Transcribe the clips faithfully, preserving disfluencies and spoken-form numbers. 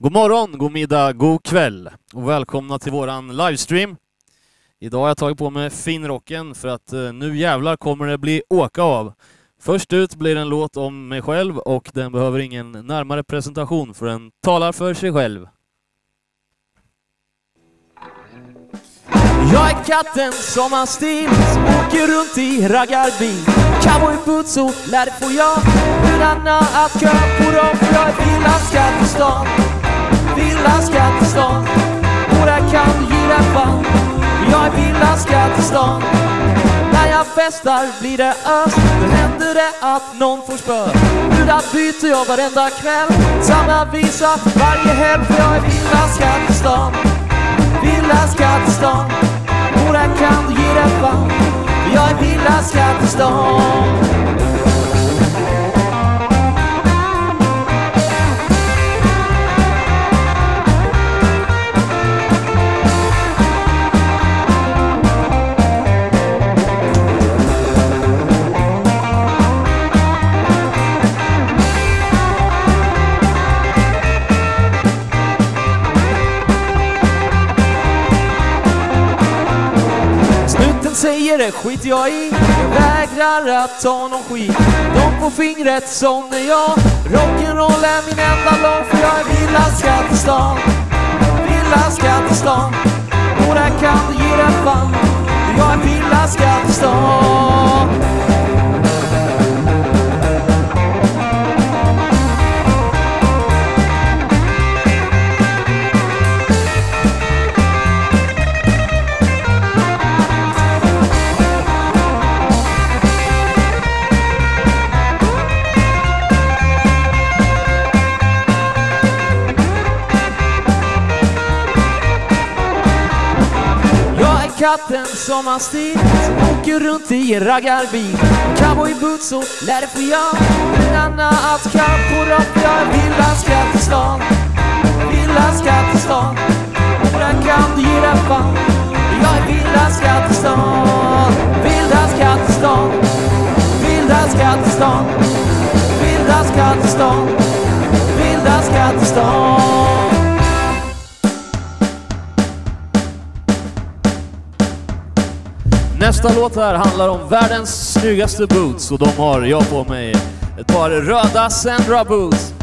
God morgon, god middag, god kväll och välkomna till våran livestream. Idag har jag tagit på mig finrocken för att eh, nu jävlar kommer det bli åka av. Först ut blir en låt om mig själv och den behöver ingen närmare presentation för den talar för sig själv. Jag är katten som har stil, som åker runt i raggarbil. Cowboyboots och lär det får jag hudarna att köra på dem. För jag är villaskatt i stan, villaskatt i stan. Och där kan du ge dig fan. Jag är villaskatt i stan. När jag festar blir det ös. Då händer det att någon får spö. Hudar byter jag varenda kväll. Samma visa varje helg. För jag är villaskatt i stan, villaskatt i stan. Och där kan du ge dig fan. Jag är villaskatt i stan. Säger det skit jag i, jag vägrar att ta någon skit. De på fingret som när jag rock'n'roll är min enda lång. För jag är villaskatt i stan, villaskatt i stan. Och där kan du ge dig fan. Jag är villaskatt i stan. Katten som har stil, som åker runt i en raggarbil. Cowboyboots och lär det få jag hudarna att köra på dem. Jag är villaskatt i stan, villaskatt i stan. Och där kan du ge dig fan. Jag är villaskatt i stan, villaskatt i stan, villaskatt i stan, villaskatt i stan, villaskatt i stan. Nästa låt här handlar om världens snyggaste boots och de har jag på mig ett par röda Sandra boots.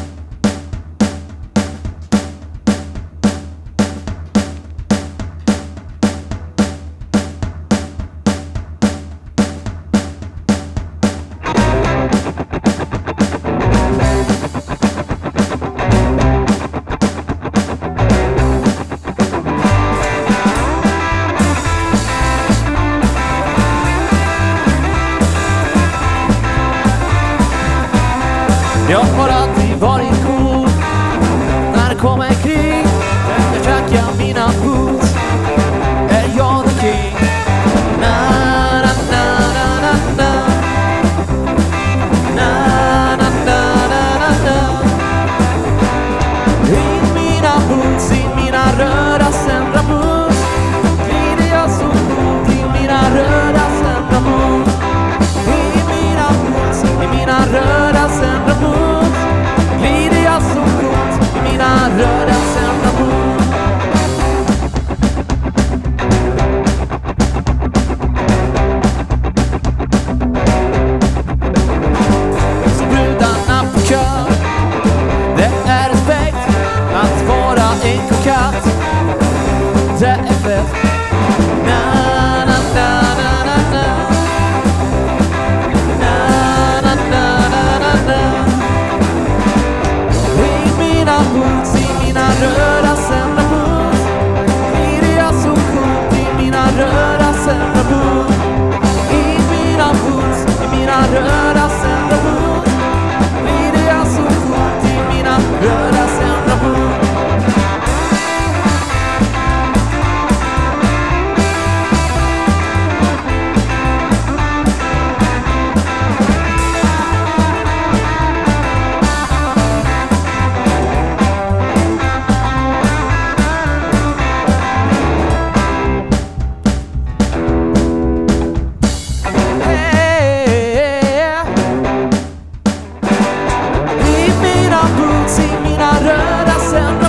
Jag har alltid varit cool när det kommer krig. Jag tackar mina boots, är jag the king. Na na na na na na na na na na. I mina boots, i mina röda Sandra boots, glider jag så coolt i mina röda Sandra boots. I mina boots, i mina röda Sandra boots, glider jag så coolt i mina röda Sandra boots. Så brudarna på kör, det är respekt att vara en kokatt. Det är fett. Na na na na na na. Na na na na na. I mina boots, i mina röda Sandra boots, glider jag så coolt i mina röda Sandra boots. I mina boots, i mina röda Sandra boots, glider jag så coolt i mina röda Sandra boots. I mina boots, i mina röda Sandra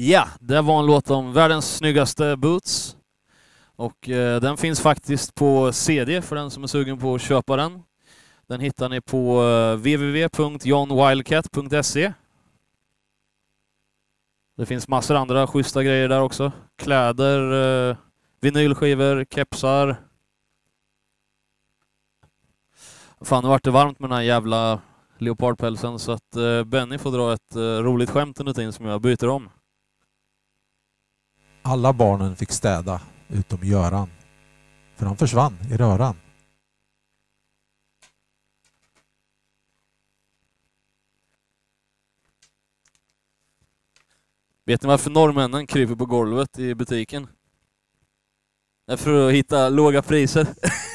Ja, det var en låt om världens snyggaste boots. Och eh, den finns faktiskt på C D för den som är sugen på att köpa den. Den hittar ni på eh, w w w punkt john wildcat punkt se. Det finns massor andra schyssta grejer där också. Kläder, eh, vinylskivor, kepsar. Fan, nu vart det varmt med den här jävla leopardpälsen så att eh, Benny får dra ett eh, roligt skämt under tiden som jag byter om. Alla barnen fick städa utom Göran. För han försvann i röran. Vet ni varför norrmännen kryper på golvet i butiken? Det är för att hitta låga priser.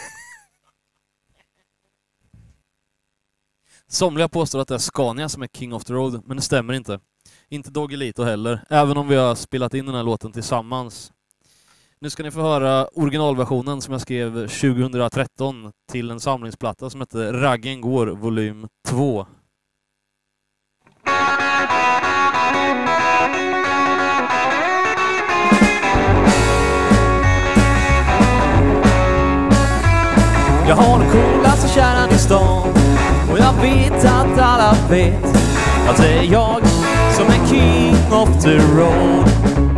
Somliga påstår att det är Scania som är King of the Road, men det stämmer inte. Inte Doggelito heller, även om vi har spelat in den här låten tillsammans. Nu ska ni få höra originalversionen som jag skrev tjugohundratretton till en samlingsplatta som heter Raggen går volym två. Jag har den coolaste kärnan i stan och jag vet att alla vet att det är jag som är King of the Road.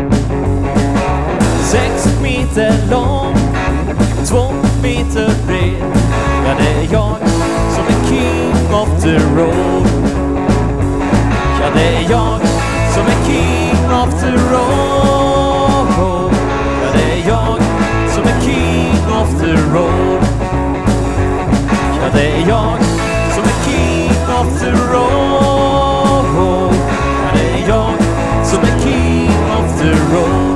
Sex meter lång, två meter bred. Ja, det är jag som är King of the Road. Ja, det är jag som är King of the Road. Ja, det är jag som är King of the Road. Ja, det är jag som är King of the Road. Ja, det är jag som är King of the Road.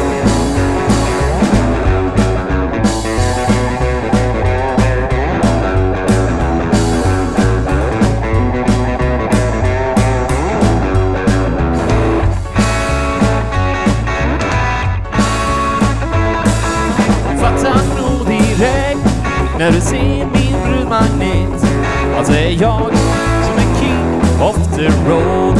Fattar nog direkt när du ser min brudmagnet att det är jag som är King of the Road.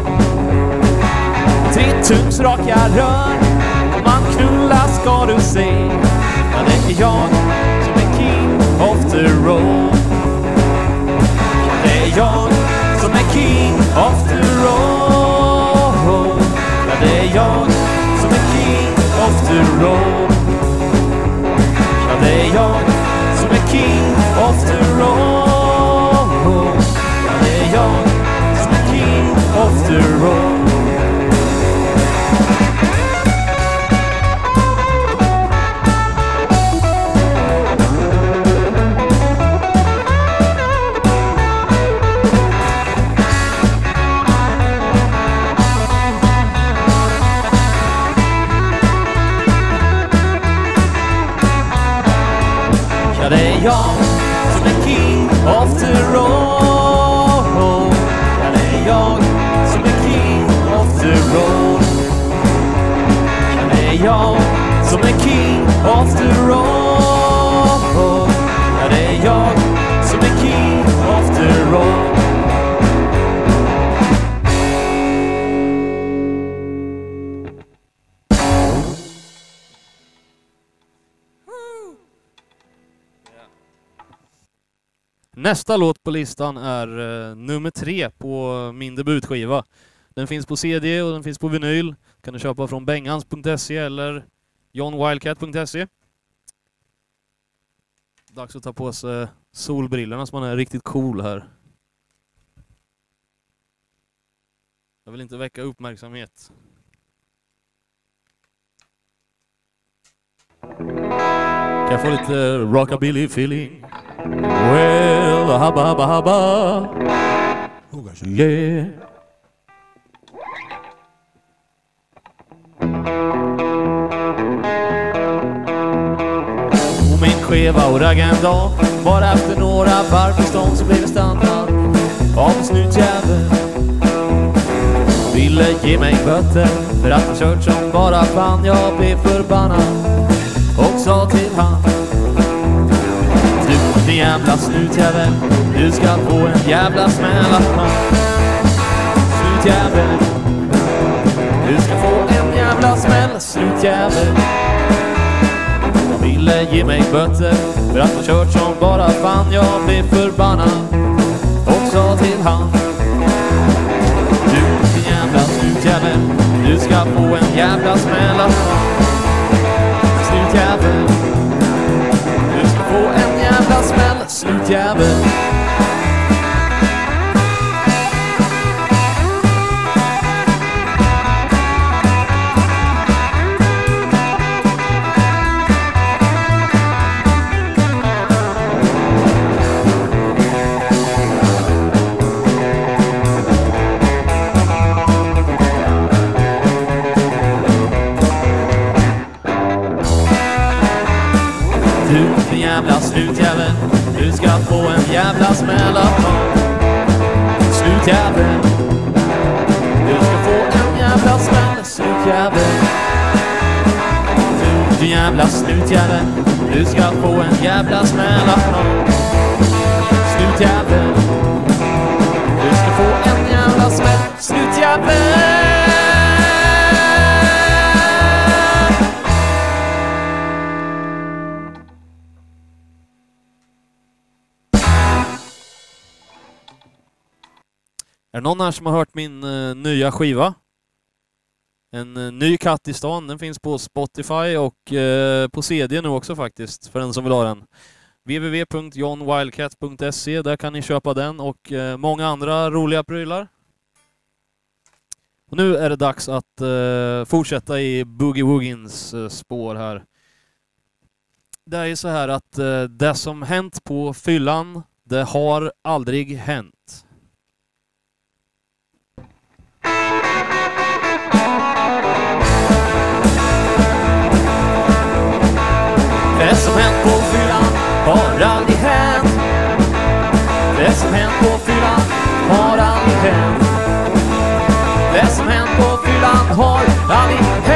Tre tums raka rör, om man knullar ska du se. Ja, det är jag som är King of the Road. Ja, det är jag som är King of the Road. Ja, det är jag som är King of the Road. Ja, det är jag som är King of the Road. Ja, det är jag som är King of the Road. Ja, det är jag som är King of the Road. Ja, det är jag som är King of the Road. Ja, det är jag som är King of the Road. Ja, det är jag som är King of the Road. Nästa låt på listan är uh, nummer tre på min debutskiva. Den finns på C D och den finns på vinyl. Kan du köpa från bengans punkt se eller john wildcat punkt se. Dags att ta på sig solbrillorna så man är riktigt cool här. Jag vill inte väcka uppmärksamhet. Kan jag få lite rockabilly feeling? Well, habba habba habba. Yeah. Och min skeva och ragga en dag. Bara efter några varv på stan så blev det stannad av en snutjävel. Ville ge mig böter för att jag kört som bara fan. Jag blev förbannad och sa till han: du din jävla snutjävel, du ska få en jävla smäll att man. Snutjävel, Du ska få en jävla smäll, slutjävel. De ville ge mig böter för att jag kört som bara fan. Jag blev förbannad och sa till han: du din jävla slutjävel, du ska få en jävla smäll. Slutjävel, du ska få en jävla smäll, slutjävel. Slutjävel, du ska få en jävla smäll. Slutjävel, du ska få en jävla smäll. Slutjävel, du, du jävla slutjävel, du ska få en jävla smäll. Slutjävel, du ska få en jävla smäll. Slutjävel. Är det någon här som har hört min uh, nya skiva? En uh, ny katt i stan. Den finns på Spotify och uh, på C D nu också faktiskt, för den som vill ha den. w w w punkt john wildcat punkt se, där kan ni köpa den och uh, många andra roliga prylar. Och nu är det dags att uh, fortsätta i Boogie Woogins uh, spår här. Det är så här att uh, det som hänt på fyllan, det har aldrig hänt. Det som hänt på fyllan har aldrig hänt. Det som hänt på fyllan har aldrig hänt. Det som hänt på fyllan har aldrig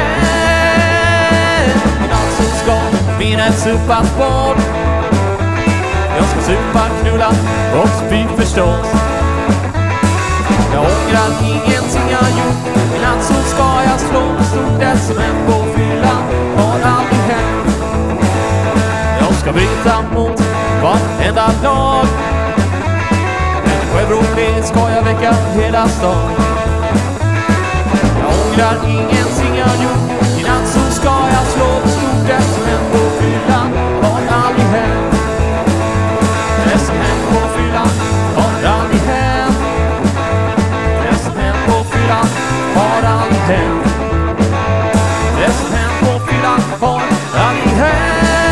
hänt. Alltså ska minnet supas bort. Jag ska supa, knulla och spy förstås. Jag ångrar ingenting jag gjort, men alltså ska jag slå stort. Det som hänt på fyllan har aldrig hänt. Jag ska bryta mot varenda lag. Men självrolig ska jag väcka hela stan. Jag ångrar ingenting jag gjort, innan så ska jag slå stort. Det som hänt på fyllan har aldrig hänt. Det som hänt på fyllan har aldrig hänt. Det som hänt på fyllan har aldrig hänt. Det som hänt på fyllan har aldrig hänt.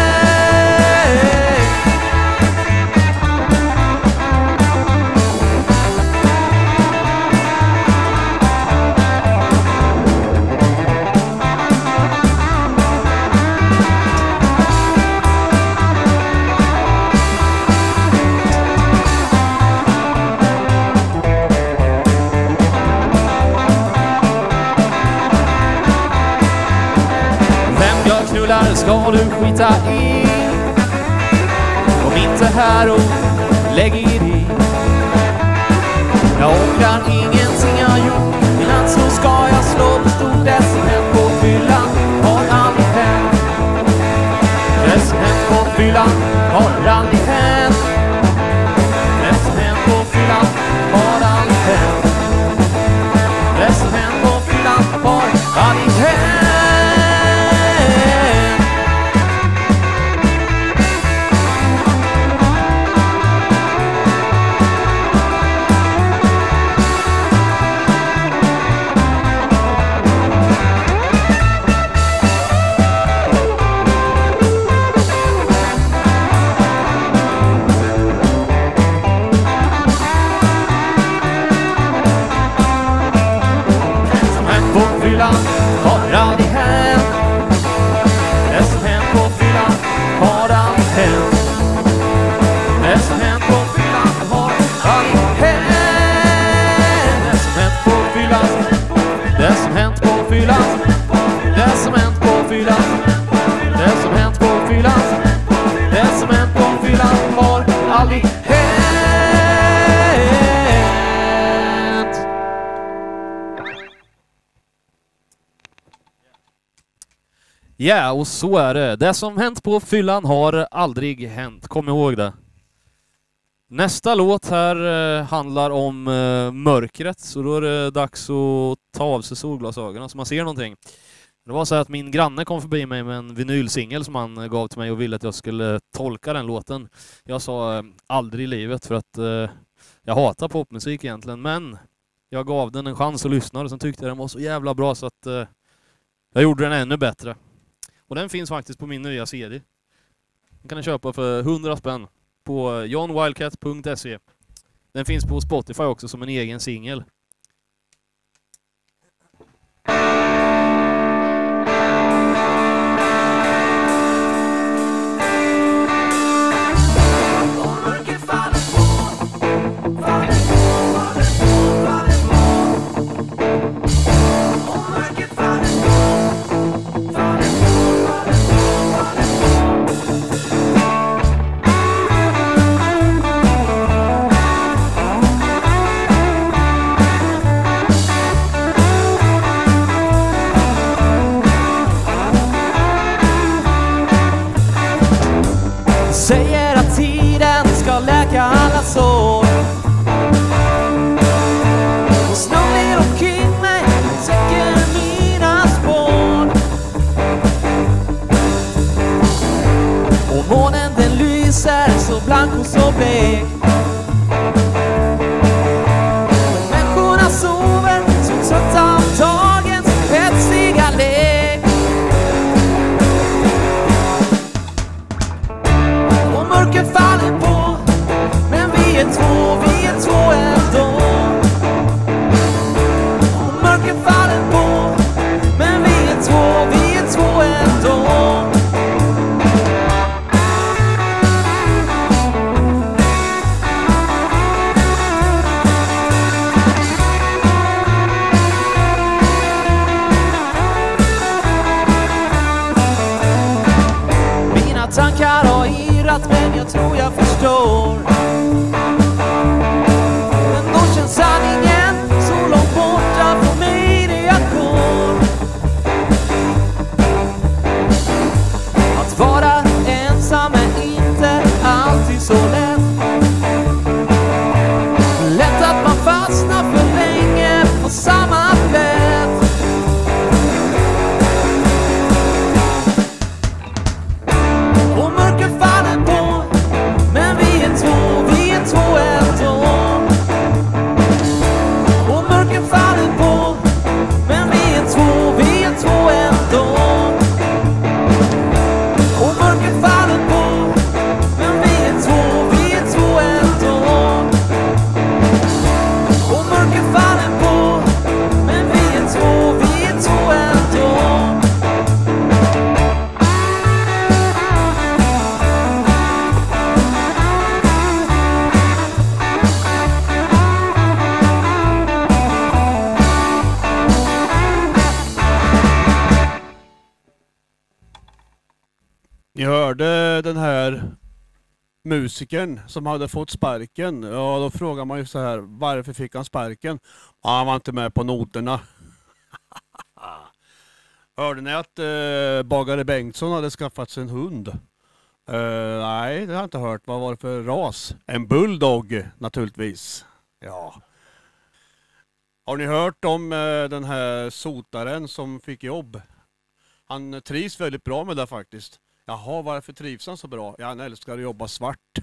Ska du skita i? Kom inte här och lägg i dig. Jag ångrar ingenting jag gjort, innan så ska jag slå på stort. Det som hänt på fyllan har aldrig hänt. Det som hänt på fyllan har aldrig hänt. Det som hänt på fyllan har aldrig hänt. Det som hänt på fyllan har aldrig hänt. Ja, yeah, och så är det. Det som hänt på fyllan har aldrig hänt. Kom ihåg det. Nästa låt här eh, handlar om eh, mörkret, så då är det dags att ta av sig solglasögonen så man ser någonting. Det var så att min granne kom förbi mig med en vinylsingel som han gav till mig och ville att jag skulle tolka den låten. Jag sa eh, aldrig i livet för att eh, jag hatar popmusik egentligen, men jag gav den en chans att lyssna och sen tyckte jag den var så jävla bra så att eh, jag gjorde den ännu bättre. Och den finns faktiskt på min nya C D. Den kan ni köpa för hundra spänn på john wildcat punkt se. Den finns på Spotify också som en egen singel. Säger att tiden ska läka alla sår och snurrar omkring mig täcker mina spår. Och månen den lyser så blank och så blek. Människorna sover så trötta av dagens hetsiga lek. Mörker faller på, men vi är två, vi är två ändå. Och mörker faller på, men vi är två, vi är två ändå. Mina tankar har irrat, men jag tror jag förstår. Men då känns sanningen så långt borta för mig det jag går. Att vara ensam är inte alltid så lätt. Lätt att man fastnar för länge på samma plätt. Och mörker faller på, men vi är två, vi är två ändå. Och mörker faller på, men vi är två, vi är två ändå. Och mörker faller på, men vi är två, vi är två ändå. Och mörker faller på, men vi är två, vi är två ändå. Ni hörde den här musikern som hade fått sparken. Ja, då frågar man ju så här, varför fick han sparken? Ja, han var inte med på noterna. Hörde ni att eh, bagare Bengtsson hade skaffat sig en hund? Eh, nej, det har jag inte hört. Vad var det för ras? En bulldog, naturligtvis. Ja. Har ni hört om eh, den här sotaren som fick jobb? Han trivs väldigt bra med det faktiskt. Jaha, varför trivs han så bra? Ja, han älskar att jobba svart.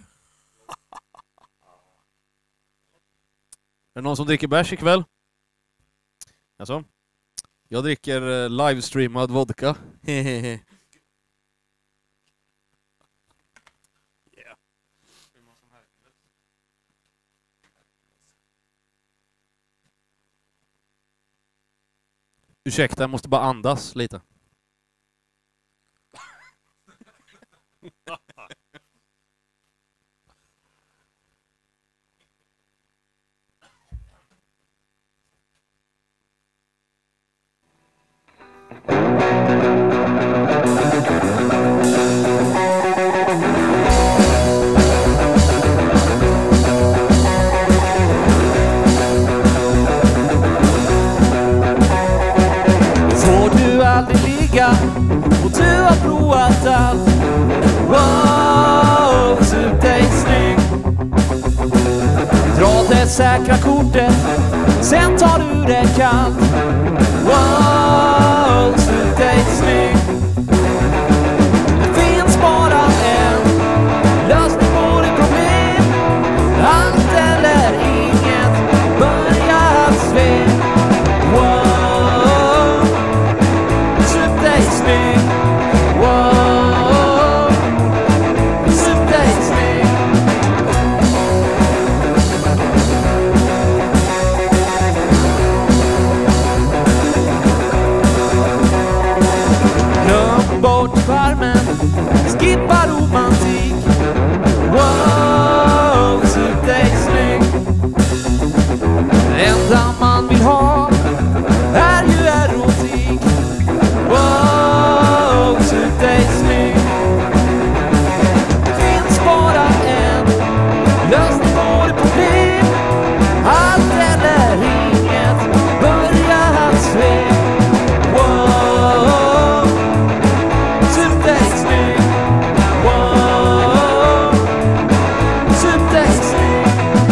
Är det någon som dricker bärs ikväll? Alltså, jag dricker eh, livestreamad vodka. Yeah. Ursäkta, jag måste bara andas lite. Får du aldrig ligga och du säkra kortet, sen tar du det kallt. Wow, slut dig snygg. Det finns bara en lösning på ditt problem. Allt eller inget, börja att svek. Wow, slut dig snygg. Wow, slut dig snygg. Glöm bort charmen, skippa romantik. Wow, slut dig snygg. Det enda man vill ha är ju erotik. Wow, slut dig snygg. Det finns bara en lösning på ditt problem. Allt eller inget, börja att svek. Wow, slut dig snygg. Wow, slut dig snygg.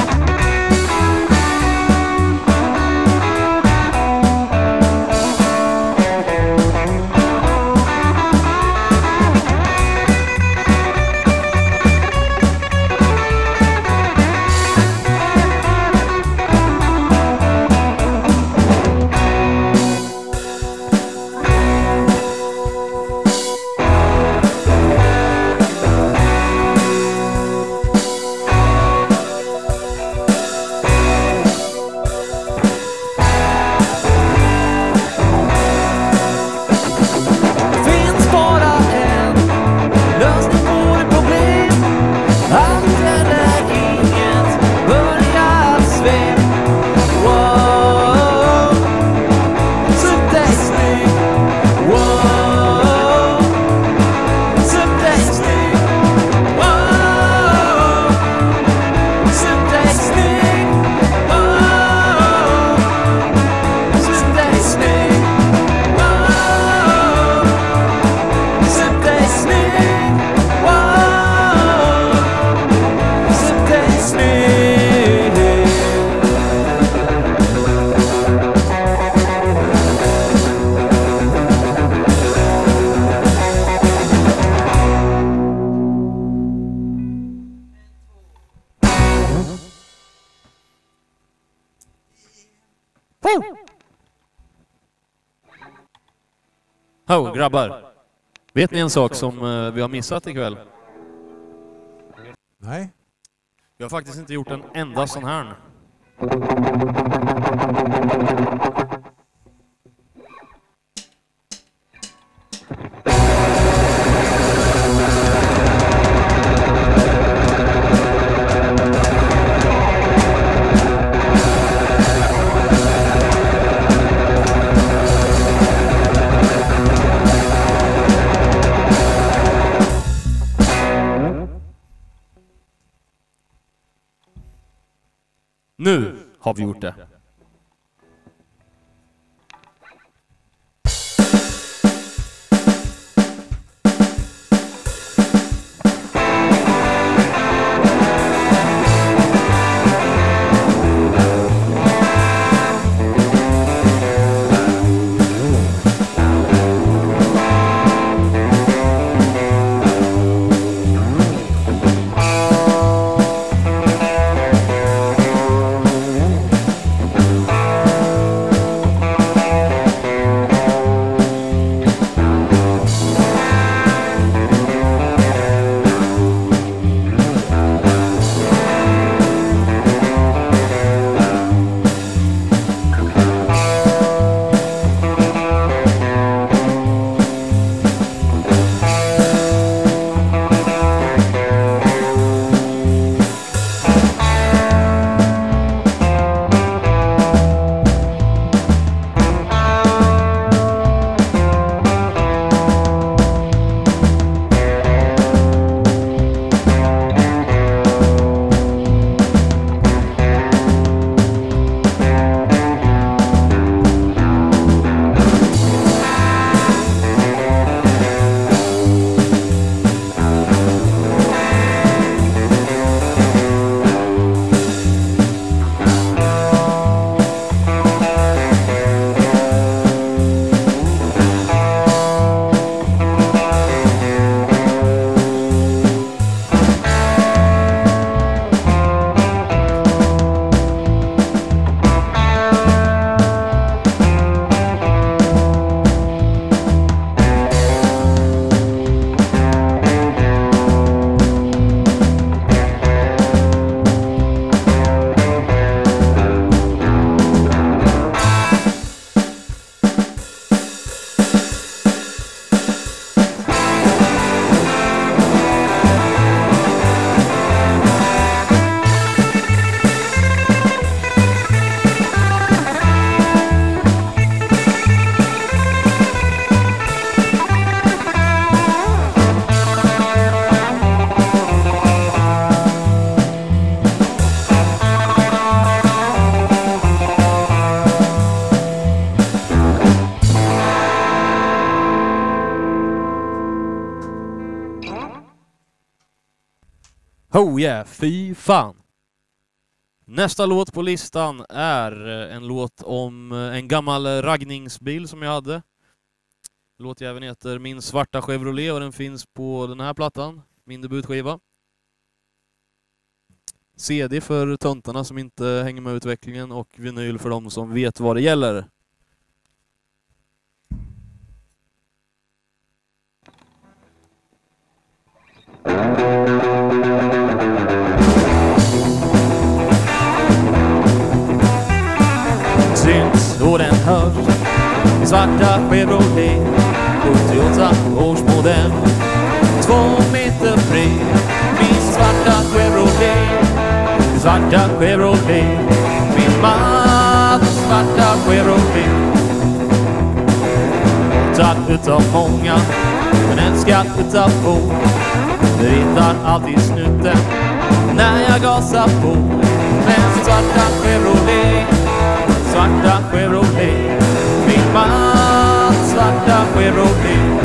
Det finns bara en lösning på ditt problem. Allt eller inget, börja att svek. Wow, slut dig snygg. Wow, slut dig snygg. Wow, slut dig snygg. Wow, slut dig snygg. Wow, slut dig snygg. Wow, slut dig snygg. Ho, grabbar. Vet ni en sak som eh, vi har missat ikväll? Nej. Vi har faktiskt inte gjort en enda sån här. Nu har vi gjort det. Oh yeah, fy fan. Nästa låt på listan är en låt om en gammal raggningsbil som jag hade. Låtjäveln heter Min svarta Chevrolet och den finns på den här plattan, min debutskiva. C D för töntarna som inte hänger med utvecklingen och vinyl för de som vet vad det gäller. Syns och den hörs i svarta Chevrolet, sjuttioåtta års modell, två meter bred. Min svarta Chevrolet, svarta Chevrolet, min man svarta Chevrolet. Tack utav många, men älskad utav få. Det ritar alltid snuten när jag gasar på. Men svarta Chevrolet, svarta Chevrolet, min man svarta Chevrolet.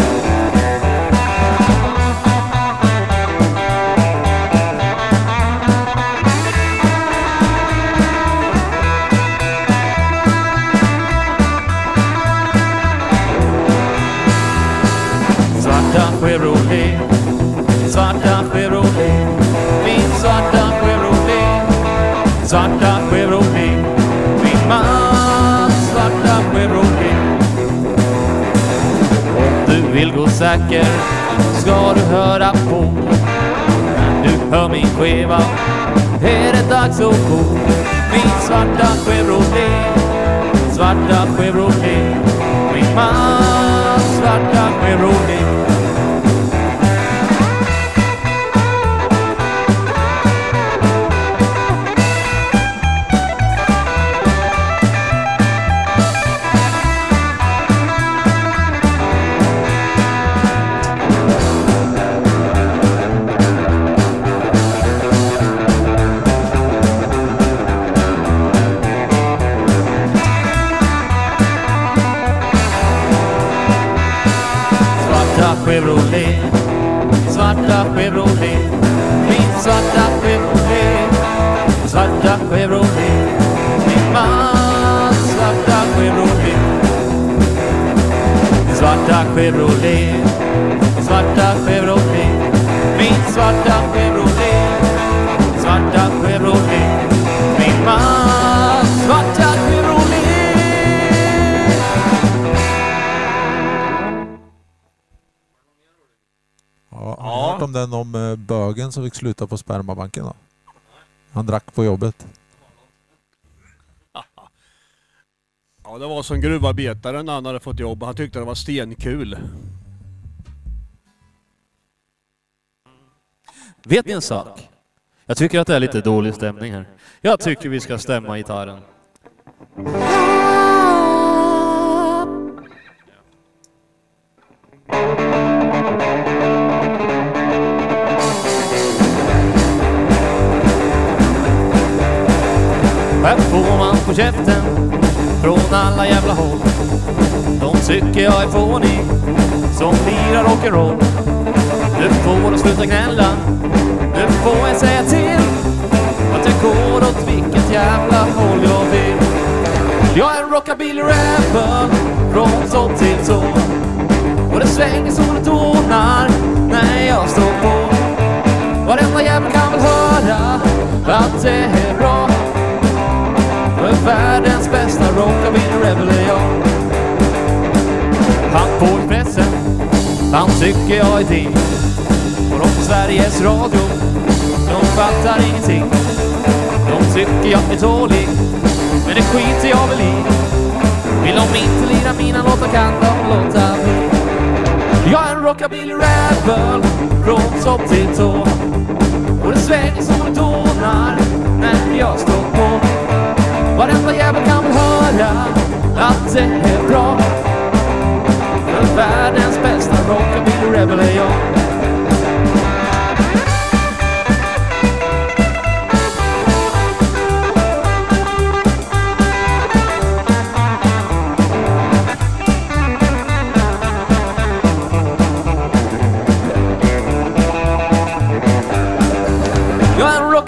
Svarta Chevrolet, svarta Chevrolet, min svarta Chevrolet, svarta Chevrolet, min man svarta Chevrolet. Om du vill gå säker ska du höra på. När du hör min skiva är det dags att gå. Min svarta Chevrolet, svarta Chevrolet, min man svarta Chevrolet. Chevrolet, svarta Chevrolet, min svarta Chevrolet, svarta Chevrolet, min man svarta Chevrolet. Svarta Chevrolet, svarta Chevrolet, min svarta Chevrolet, svarta Chevrolet, min man svarta Chevrolet. Ja, har ni hört om den om eh, bögen som fick sluta på spermabanken då? Han drack på jobbet. Ja, det var som gruvarbetaren när han hade fått jobb. Han tyckte det var stenkul. Vet ni en sak? Jag tycker att det är lite dålig stämning här. Jag tycker vi ska stämma gitarren. Här får man på käften från alla jävla håll. De tycker jag är fånig som lirar rock'n'roll. Du får att sluta gnälla, nu får jag säga till att jag går åt vilket jävla håll jag vill. Jag är en rockabilly-rapper från topp till tå, och det svänger som det tonar när jag står på. Varenda jävel kan väl höra att det är bra, för världens bästa rockabilly-rebel är jag. Han på pressen, han tycker jag är ting, och de på Sveriges Radio, de fattar ingenting. De tycker jag är tålig, men det skiter jag väl i. Vill de inte lira mina låtar kan de låta bli. Jag är en rockabilly-rebel från topp till tå, och det svänger som det tonar när jag står på. Varenda jävel kan väl höra att det är bra, för världens bästa rockabilly-rebel är jag.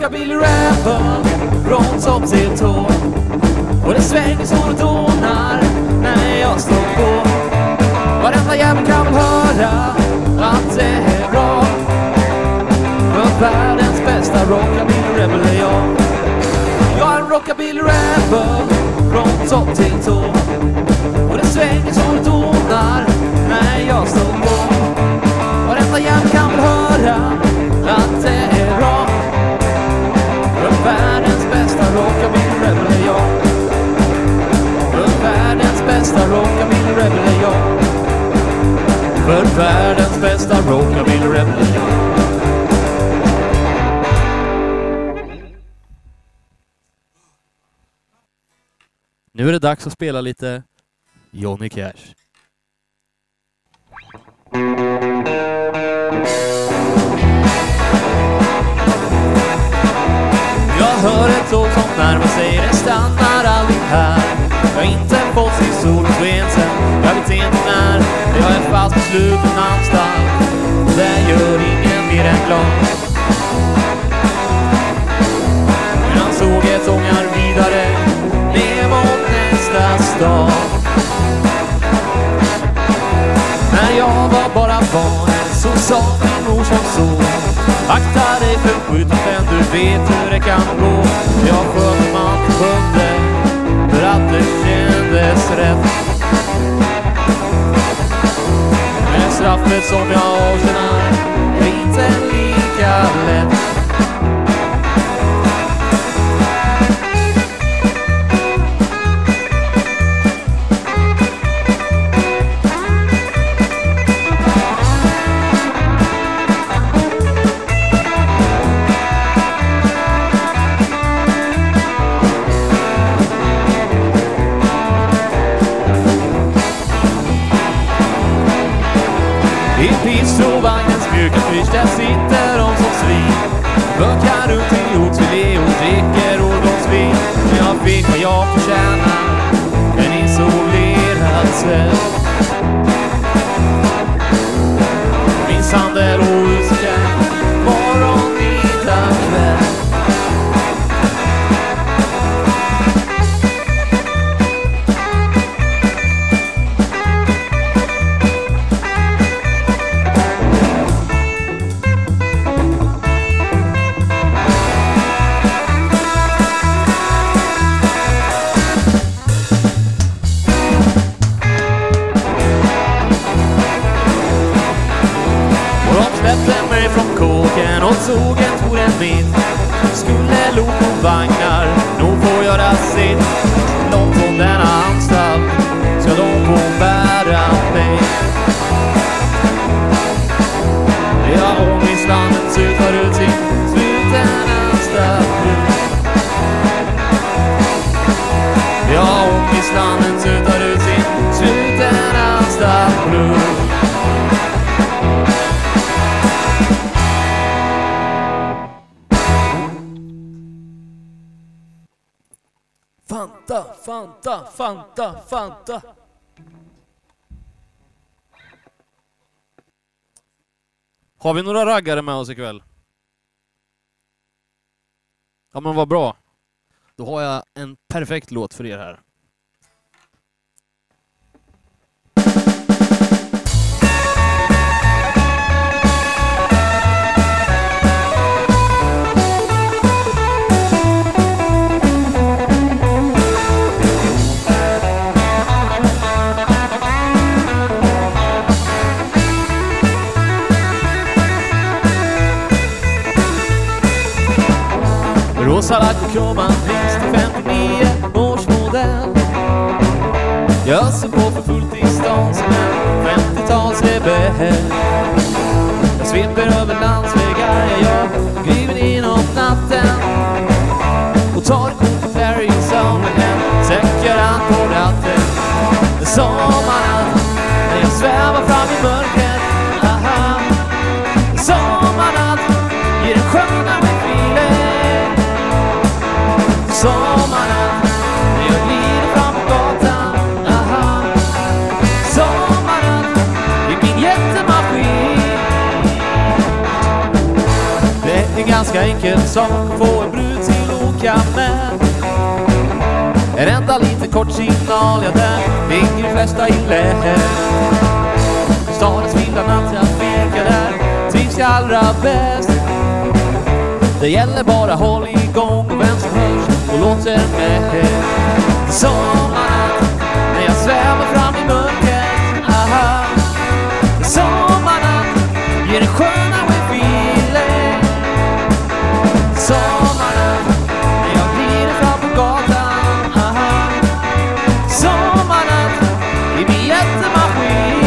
rockabilly-rapper från topp till tå. Och det svänger så det dånar när jag står på. Varenda jävel kan höra att det är bra. För världens bästa rockabilly-rebel är jag. Jag är en rockabilly-rapper från topp till tå. Och det svänger så det dånar när jag står på. Varenda jävel kan höra att det är bra. För världens bästa rockabilly-rebel är jag. För världens bästa rockabilly-rebel är jag. För världens bästa rockabilly-rebel är jag. Nu är det dags att spela lite Johnny Cash. Jag hör ett tåg som närmar sig, det stannar aldrig här. Jag har inte fått sin solsken sen, jag vet inte när. Jag är fast besluten anstalt, det gör ingen mer än glad. Men han såg ett ångar vidare, ner mot nästa stad. När jag var bara barn så sa min mor som så: akta dig för skjutfem, du vet hur det kan gå. Jag sköt man sjunde för att det kändes rätt. Men straffet som jag avtjänar är inte lika lätt. I Pistråvagnens mjuka fisk, där sitter de som svin. Bökar runt i oxfilé och dricker årgångsvin. Men jag fick vad jag förtjänar, en isolerad cell. Min sandel och utskäll, morgon, middag, kväll. Och sågen tog en bit. Skulle lok och vagnar nog få göra sitt. Långt från denna anstalt ska de få bära mig. Ja, ångestlandet sutar ut sin slutändan station. Ja, ångestlandet sutar ut sin slutändan station. Fanta, Fanta, Fanta, Fanta. Har vi några raggare med oss ikväll? Ja, men vad bra. Då har jag en perfekt låt för er här. Rosa lack och kromman finns till femtionio års modell. Jag ser på för fullt i stan som en femtio-talsrebell. Jag sveper över landsvägar, jag griver in om natten och tar ett kort på ferry som en säker hand på ratten. Det sommarnatt när jag svävar fram i mörkret. Aha. Det sommarnatt ger en sköna med filen. Sommarnatt när jag glider fram på gatan. Aha. Sommarnatt i min jättemaskin. En ganska enkel sak att få en brud till att åka med. En enda liten kort signal, ja där ligger de flesta inne. Stadens vilda nattrafik, ja där trivs jag allra bäst. Det gäller bara håll igång och vem som hörs och låter med. Sommarnatt när jag svävar fram i mörkret, aha. Sommarnatt ger en sköna feeling. Sommarnatt när jag glider fram på gatan, aha. Sommarnatt i min jättemaskin.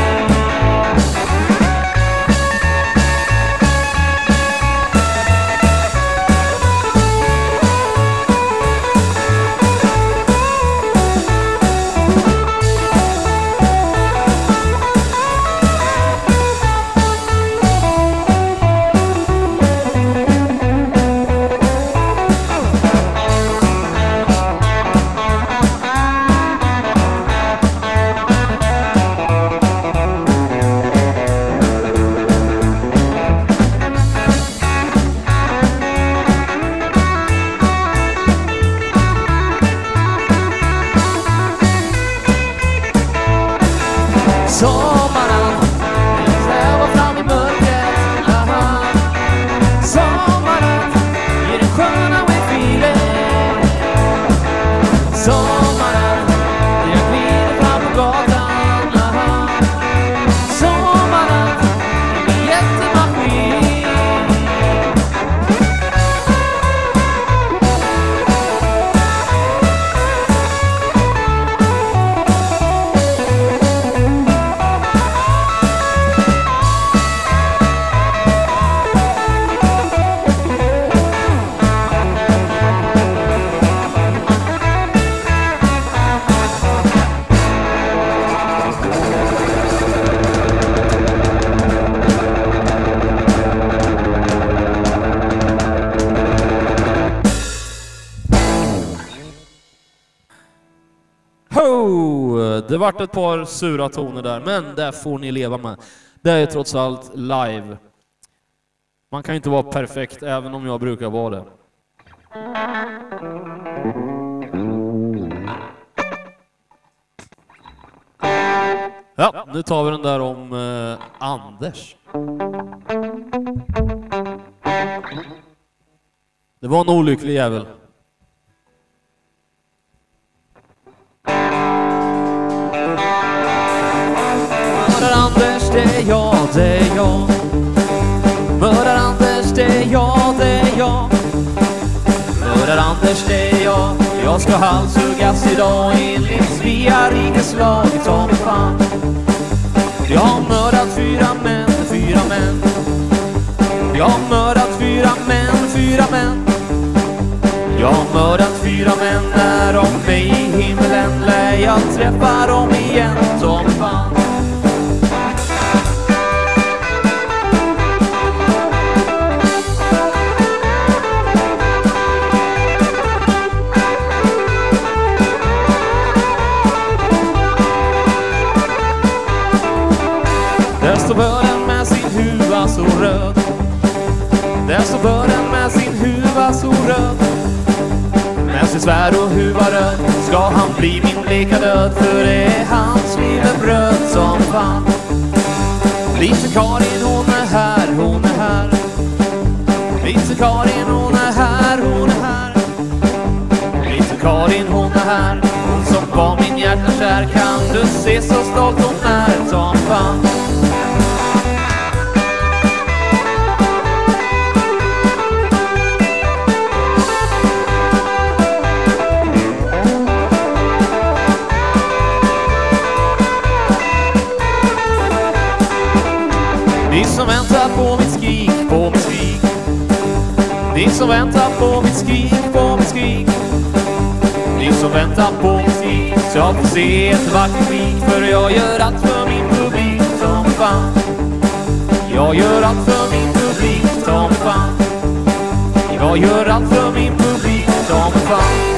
Sommarnatt när jag svävar fram i mörkret, aha. Sommarnatt ger en sköna feeling. Sommarnatt när jag glider fram på gatan, aha. Sommarnatt i min jättemaskin. Ho! Det vart ett par sura toner där, men det får ni leva med. Det är trots allt live. Man kan inte vara perfekt, även om jag brukar vara det. Ja, nu tar vi den där om eh, Anders. Det var en olycklig jävel. Mördar-Anders, det är jag, det är jag. Mördar-Anders, det är jag, det är jag. Mördar-Anders, det är jag. Jag ska halshuggas idag enligt Svea rikes lag. Ta mig fan. Jag har mördat fyra män, fyra män. Jag har mördat fyra män, fyra män. Jag har mördat fyra män. När de mig i himlen lär jag träffa dem igen. Ta mig fan. Där står börden med sin huva så röd. Där står börden med sin huva så röd. Med sin svärd och huva röd ska han bli min leka död. För det är hans levebröd som fan. Lite Karin, hon är här, hon är här. Lite Karin, hon är här, hon är här. Lite Karin, hon är här. Hon som var min hjärtakär. Kan du se så stolt hon är som fan. Ni som väntar på mitt skrik, på mitt skrik. Ni som väntar på mitt skrik, på mitt skrik. Ni som väntar på mitt skrik. Så jag får se ett vackert skrik. För jag gör allt för min publik som fan. Jag gör allt för min publik som fan. Jag gör allt för min publik som fan.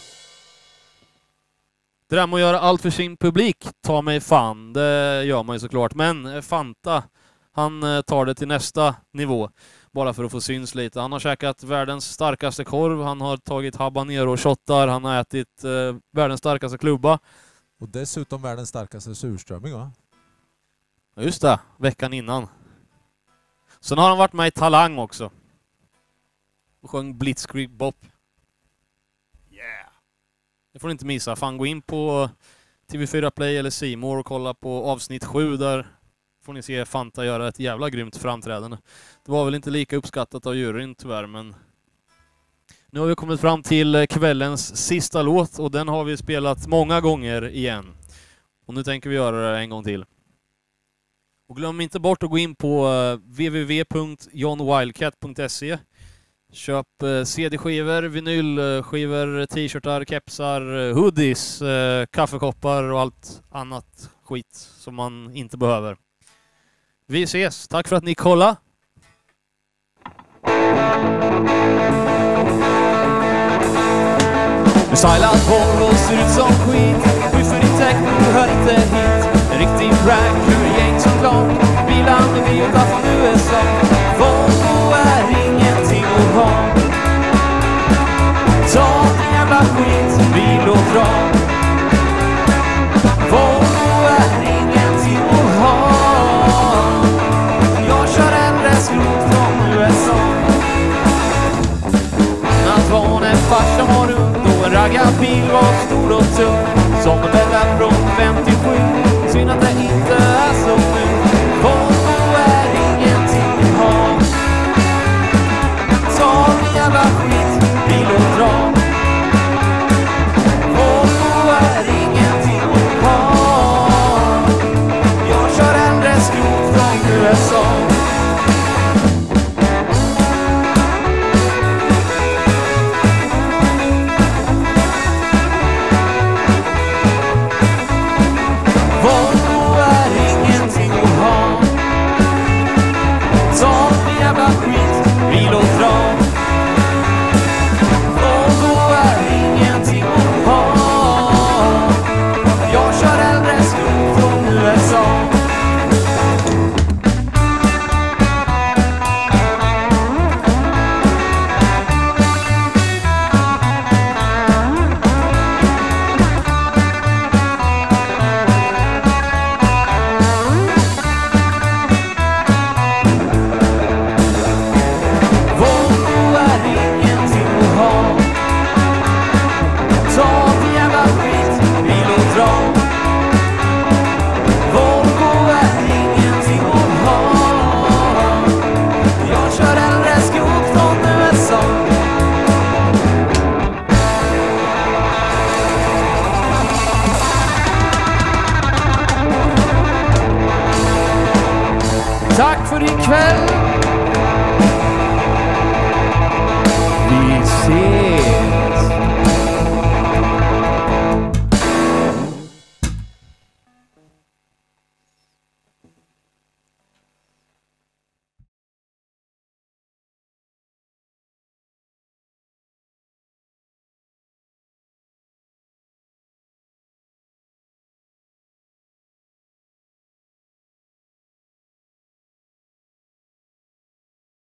Det där med att göra allt för sin publik, ta mig fan, det gör man ju såklart. Men Fanta, han tar det till nästa nivå. bara för att få syns lite. Han har käkat världens starkaste korv, han har tagit habanero-shottar, han har ätit eh, världens starkaste klubba. Och dessutom världens starkaste surströmming, va? Just det, veckan innan. Sen har han varit med i Talang också. Och sjöng Blitzkrieg Bop. Yeah! Det får ni inte missa. Fan, gå in på T V fyra Play eller C More och kolla på avsnitt sju. Där får ni se Fanta göra ett jävla grymt framträdande. Det var väl inte lika uppskattat av juryn tyvärr, men nu har vi kommit fram till kvällens sista låt och den har vi spelat många gånger igen. Och nu tänker vi göra det en gång till. Och glöm inte bort att gå in på w w w punkt john wildcat punkt se. Köp C D-skivor, vinylskivor, t-shirtar, kepsar, hoodies, kaffekoppar och allt annat skit som man inte behöver. Vi ses. Tack för att ni kollade. Du stylat Volvo ser ut som skit. Skiffer din techno, hör inte hit. En riktig prank, hur gäng såklart. Bilan är vi utanför U S A. Volvo är ingenting att ha. Ta din jävla skit, bil och dra. Volvo är ingenting att ha. Jag kör en restlot från U S A. Att vara en farsa har ung. En raggarbil var stor och tung. Som en bäddad från femtiosju. Synd att det inte är så nu. Volvo är ingenting att ha. Ta min jävla skit, bil och dra. Volvo är ingenting att ha. Jag kör äldre skrot från U S A. Tack för ikväll.